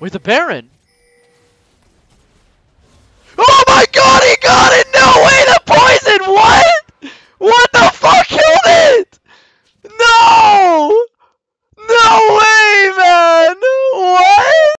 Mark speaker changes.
Speaker 1: Wait, the Baron! Oh my god, he got it! No way, the poison! What? What the fuck?